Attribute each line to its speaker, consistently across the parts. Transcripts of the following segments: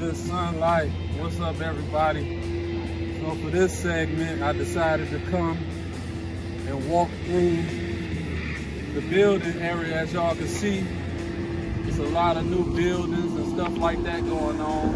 Speaker 1: good sunlight. What's up, everybody? So for this segment, I decided to come and walk through the building area. As y'all can see, there's a lot of new buildings and stuff like that going on.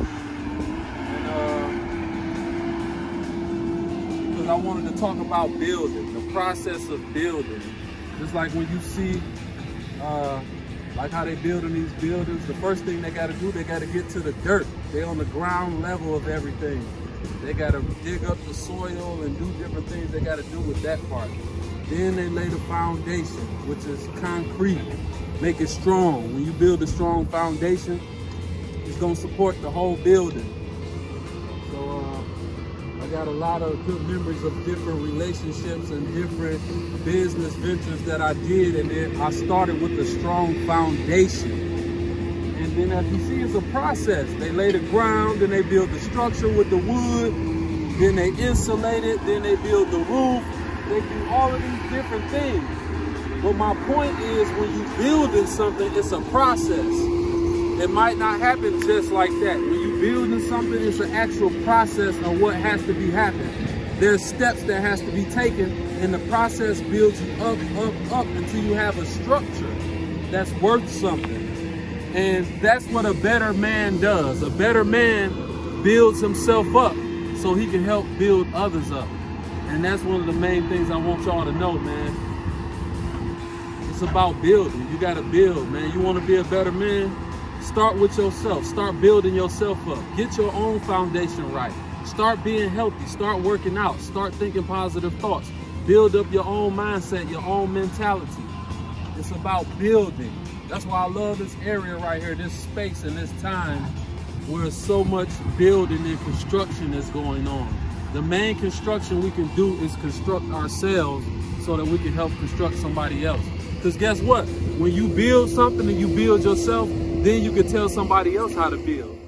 Speaker 1: And because I wanted to talk about building, the process of building. Just like when you see like how they building these buildings, the first thing they got to do, they got to get to the dirt. They're on the ground level of everything. They got to dig up the soil and do different things they got to do with that part. Then they lay the foundation, which is concrete. Make it strong. When you build a strong foundation, it's going to support the whole building. So I got a lot of good memories of different relationships and different business ventures that I did, and then I started with a strong foundation. And then as you see, it's a process. They lay the ground, then they build the structure with the wood, then they insulate it, then they build the roof. They do all of these different things. But my point is, when you building something, it's a process. It might not happen just like that. When you building something, it's an actual process of what has to be happening. There's steps that has to be taken, and the process builds you up, up until you have a structure that's worth something. And that's what a better man does. A better man builds himself up so he can help build others up. And that's one of the main things I want y'all to know, man. It's about building. You gotta build, man. You wanna be a better man? Start with yourself. Start building yourself up. Get your own foundation right. Start being healthy. Start working out. Start thinking positive thoughts. Build up your own mindset, your own mentality. It's about building. That's why I love this area right here, this space and this time where so much building and construction is going on. The main construction we can do is construct ourselves so that we can help construct somebody else. Because guess what? When you build something and you build yourself, then you can tell somebody else how to build.